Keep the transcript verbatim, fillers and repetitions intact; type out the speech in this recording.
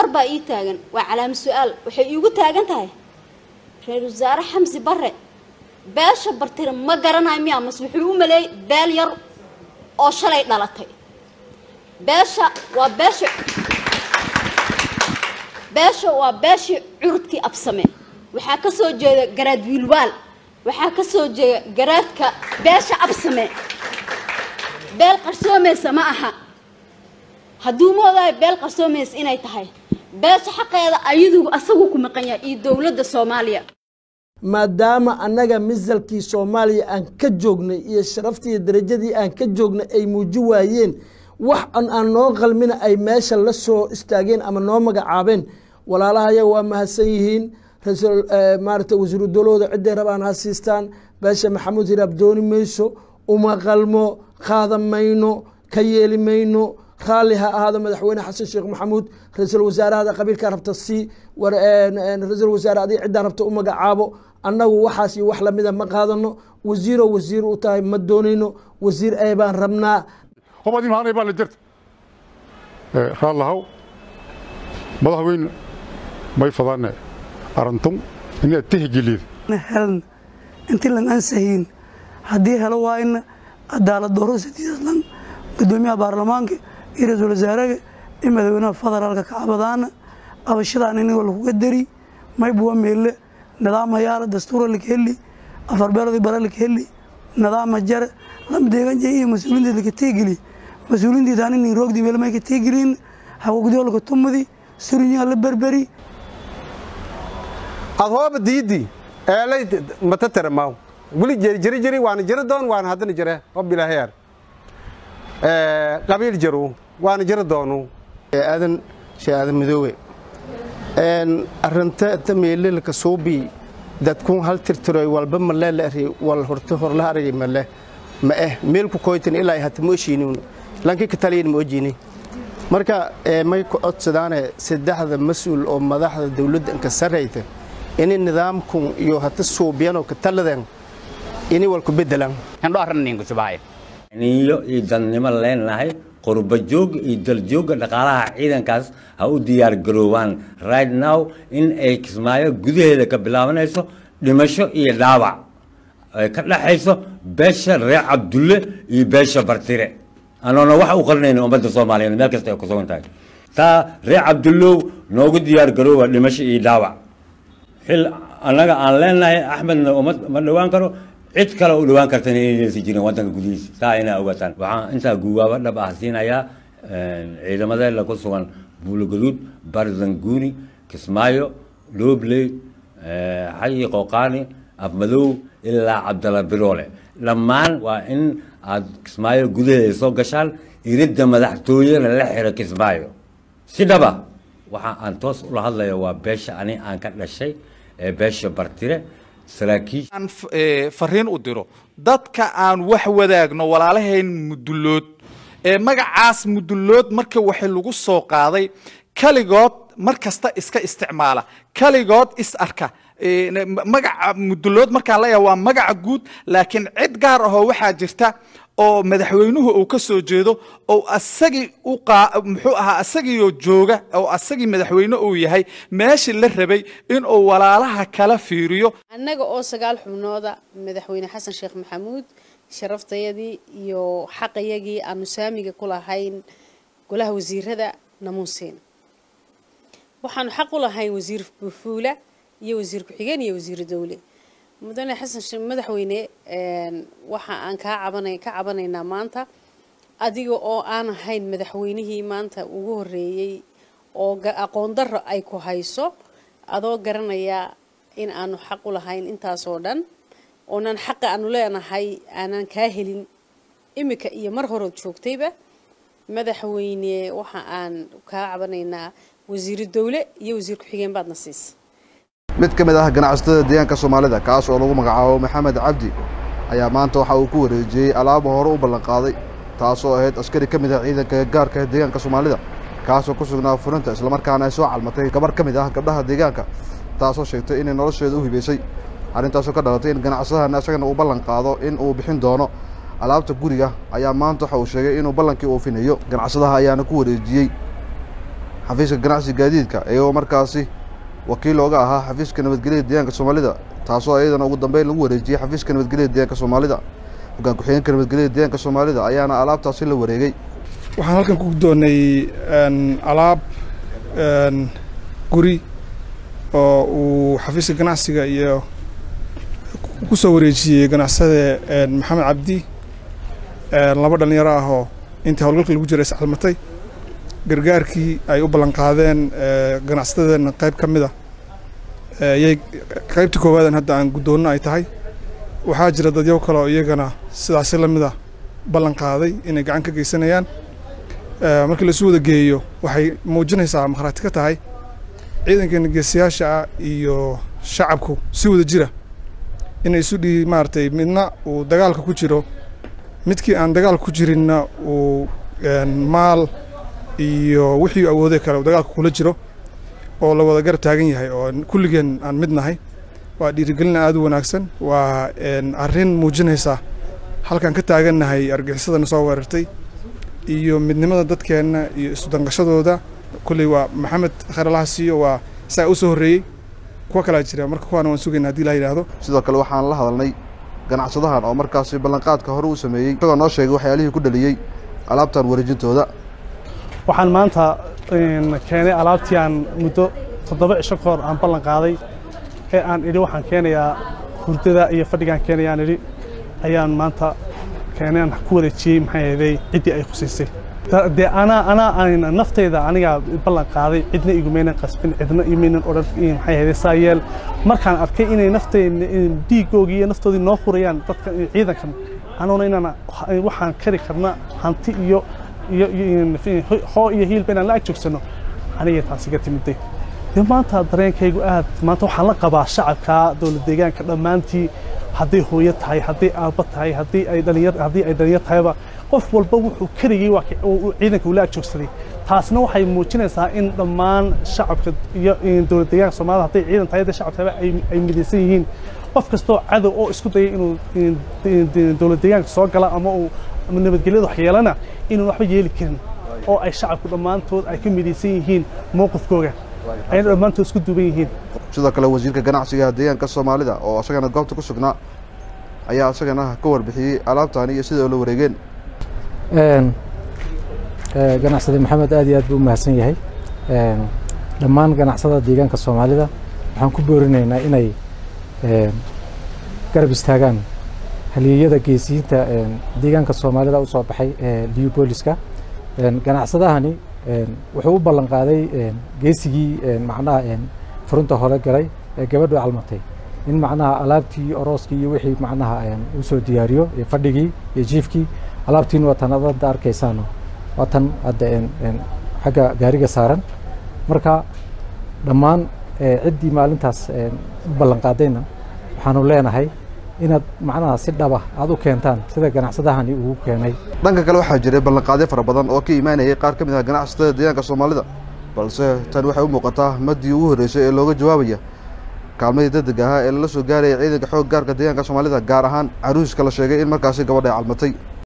با إيه تاجن وعلام سؤال وحيوجو تاجن تاي رئيس وزراء حمزة برة باشا برتر ما قرنا يميا مسبحوا ملي بالير أو شلي دلتي باشا وباشا باشا وباشا عرضك أبسمه وحكسو جا جراد ويلوال وحكسو جا جراد ك باشا أبسمه بال قرصومة سماها هدومو ذا بال قرصومة إني تهاي باشا حقا أيدو أسوقكم مقنيا الدولة الصومالية maadaama annaga misalkii Soomaaliya aan ka joognay iyo sharaftii darajadii aan ka joognay ay muuji waayeen wax aan aan noo qalmina ay meesha la soo istaageen ama noo magacaabeen walaalahayaga waa mahadsan yihiin rasuul maarta wasiiru dawladda cidday rabaan ha siistaan baasha maxamuud hiraab dooni mayso uma qalmo qaadamayno ka yeeli mayno خالها هذا مدحوينه حسن الشيخ محمود رئيس الوزراء هذا قبيل كربت السي ورئيس الوزراء هذه عدة ربط أمك عابو أنه وحاسي وحلا مذا ما قادنه وزير وزير وتاي مدونينه وزير أيبان ربنا هم دي معنا يبان الجرت خال هاو مدحوين ما يفضلنا أرنتم إن التهجي لي هل أنت لن أنسهين هدي هلوا إن عدالة دروس تيزلن قدومي برلمانك رئيس الوزراء إما ذونا فضل على كعبدان أو الشيء أنني ولا قدري ما يبغى ميل نظام يار دستور اللي كهلي أفر بلد برا اللي كهلي نظام الجر لم ديجان جاي مسؤولين اللي كتيجلي مسؤولين دي داني نيروك دي ميل ما كتيجلين هو قدوا لك توم دي سوريني على بربري هذا بديدي ألا متى ترى ماو قولي جري جري جري وأنا جري دون وأنا هذا نجري ربي لا هير قبيل جرو وأنا جري دونو هذا شيء هذا مذوي أن أرنت تميل لك صوبي ده تكون هل ترتري والبم الله لأري والهرته الله أري مله ما إيه ميلك كويتن إلا هتمشينون لكن كتالين موجيني مركا ما يكون صدقنا سد هذا مسؤول أو مذاح الدولة إنك سريته إن النظام كون يهت الصوبيان وكتلذن إني والكبدلان هنروح رنين كشباي نيلو يدن ملين لهاي قرب الجوج يدل جوج نقالها عيدا كاس هاو ديار جروان right now in إكس مايو جذي هذا كبلاون هيسو دمشق يداوع كلا هيسو باشا رع عبد الله يباشا برتيرة أنا أنا واحد وقرني إنه أمد الصوماليين ما كستيو كسون تاي تا رع عبد الله نوجد ديار جروان دمشق يداوع هل أنا أنا أحمد أمد مدوان كرو عد كلا لوان كرتني سجينا وانتك قديس تاينا أوتان وعن أنت جوا ولا بحثين يا إذا ما ذا لكل سوان بولغرود برزنجوني كسمايو لوبلي حي قوقاني أبمدو إلا عبد الله برولة لما وإن كسمايو جودة سوق قشال يرد مدحتوي للحرة كسمايو سيدبا وعن أنتوس ولا هذا يوا بيش أني أنكر الشيء بيش برتيره aan fariin u diro dadka aan wax wadaagno walaalahayn mudulood ee magacaas mudulood marka wax lagu soo qaaday kaligood markasta iska isticmaala kaligood is arka magaca mudulood marka la yahay waa magaca guud laakiin cid gaar ah oo waxa jirta oo madaxweynuhu uu ka soo jeedo oo asagii u muxuu ahaa asagii oo jooga oo asagii madaxweyne uu yahay meeshii la rabay in uu walaalaha kala fiiriyo annaga oo sagaal xubnooda madaxweyne xasan sheekh maxamuud sharaftayadii iyo xaqayagii aanu saamiga ku lahayn golaha wasiirada namuuseen waxaanu xaq u lahayn wasiir bufuula iyo wasiir ku-xigeen iyo wasiir dawlad mudane xasan sheekh madaxweyne waxa aan ka cabanay ka cabanaynaa maanta adiga oo aan ahayn madaxweynihii maanta ugu horeeyay oo aqoon darro ay ku hayso adoo garanaya in aanu xaq u lahayn intaas oo dhan oo nan xaq aanu leenahay aanan ka helin imika iyo mar hore joogtayba madaxweyne waxa aan ka cabanaynaa wasiir dawlad iyo wasiir ku-xigeen baadna siis mid ka mid ah ganacsatada deegaanka Soomaalida kaas oo lagu magacaabo Maxamed Cabdi ayaa maanta waxa uu ku wareejiyay alaab hore u ballan qaaday taas oo ahayd askari ka mid ah ciidanka gaarka ah deegaanka Soomaalida kaas oo ku sugnaa furinta isla markaana ay soo calmatay gabar ka mid ah gabdhaha deegaanka taas oo sheegtay in nolosheedu u hibeysay arrintaas oo ka dhalatay in ganacsadahan asagana uu ballan qaado in uu bixin doono alaabta guriga ayaa maanta waxa uu sheegay inuu ballankii uu finayo ganacsadaha ayaana ku wareejiyay xafiiska ganacsiga gaadiidka iyagoo markaasi wakiil looga ahaa xafiiska nabadgelyada deegaanka Soomaalida taasoo ayadana ugu dambeyn lagu wareejiyay xafiiska nabadgelyada deegaanka Soomaalida hoggaan ku-xigeenka nabadgelyada deegaanka Soomaalida ayaana alaabtaasi la wareegay waxaan halkan ku doonay alaab guri oo uu xafiiska ganacsiga iyo ku soo wareejiyay ganacsade Maxamed Cabdi laba dhalinyaro ah oo inta howlgalka lagu jiray iscalmatay gargaarkii ay u ballan qaadeen ganacsatada qayb ka mid ah ayay qaybta koowaad hadda aan guddoonno ay tahay waxaa jira dad yow kale oo iyagana sidaas la mid ah ballan qaaday inay gacan ka geysanayaan markii la soo wada geeyo waxay muujinaysaa marxalad ka tahay ciidanka geesiyaasha iyo shacabku si wada jira inay isu dhii maartay midna uu dagaalka ku jiro midkii aan dagaal ku jirinna uu maal iyo wixii awooday kale dagaalka kula jiro oo la wada garab taagan yahay oo kulligeen aan midnahay waa dhiirigelin aad u wanaagsan waa arrin muujinaysa halkan ka taagannahay argixisada soo weerartay iyo midnimada dadkeena iyo isu danqashadooda kulli waa Maxamed Khayralaha siiyo waa saa u soo horeeyay kuwa kala jira marka kuwana waan sugaynaa hadii la yiraahdo sidoo kale waxaan la hadalnay ganacsadahan oo markaasi ballanqaadka hore u sameeyay isagoo noo sheegay waxyaalihii ku dhaliyay alaabtan wareejintooda waxaan maanta keenay alaabtii aan muddo toddoba cisho ka hor aan ballan qaaday ee aan idhi waxaan keenayaa hurdada iyo fadhigaan keenayaan idhi ayaan maanta keenay aan ku wareejiyey maxay ahayd ciddii ay khuseysay dee anaa anaa aan naftayda aniga ballan qaaday cidna igumeynan qasbin cidna imeynan odhan maxay ahayd saayeel markaan arkay inay naftayda dhiigoogii iyo naftoodii noo hurayaan dadka ciidankan anoona inaan waxaan kari karna hanti iyo iyo hoo iyo hiilba inaan la ag joogsano aniga taasi ka timiday dee maanta dareenkaygu aad maanta waxaan la qabaa shacabka dowlad deegaanka dhammaantii hadday hooyo tahay hadday aabba tahay haddii ay dhalinyar haddii ay dhalinyar tahayba qof walba wuxuu karigay waa ciidanka ula ag joogsaday taasna waxay muujinaysaa in dhammaan shacabka iyo dowlad deegaanka Soomaalida hadday ciidan tahay hadday shacab tahay ay midaysan yihiin qof kastoo cadow oo isku dayay inuu dowlad deegaanka soo gala ama uu nabadgelyada waxyeelana inuu waxba yeeli karin oo ay shacabku dhammaantood ay ka midaysan yihiin mowqifkooga ayna dhammaantood isku duuban yihiin sidoo kale wasiirka ganacsiga deegaanka Soomaalida oo asagana goobta ku sugnaa ayaa asagana ka warbixiyay alaabtan iyo sida loo wareegeen een ee ganacsade Maxamed aad iyo aad buu mahadsan yahay een dhammaan ganacsada deegaanka Soomaalida waxaan ku boorinaynaa inay een garab istaagaan haliyada geesiinta een deegaanka Soomaalida u soo baxay ee Leopoliska een ganacsadahani een wuxuu u ballan qaaday een geesigii een macnaha een furunta hore galay ee gabadhu calmatay in macnaha alaabtii orooskii iyo wixii macnaha een u soo diyaariyo ee fadhigii iyo jiifkii alaabtiin waa tan aad arkaysaan waa tan hadda een een xagga gaariga saaran marka dhammaan ciddii maalintaas een u ballan qaadayna waxaanu leenahay inaad macnaha si dhaba aad u keentaan sida ganacsadahani uu keenay dhanka kale waxaa jiray ballanqaadyo fara badan oo ka imaanayay qaar ka mid ah ganacsatada deegaanka Soomaalida balse tan waxay u muuqataa madii ugu horeysay ee looga jawaabaya kaalmadii degdeg ah ee la soo gaaray ciidanka xoog gaarka deegaanka Soomaalida gaar ahaan caruuska la sheegay in markaasi gabadha ay calmatay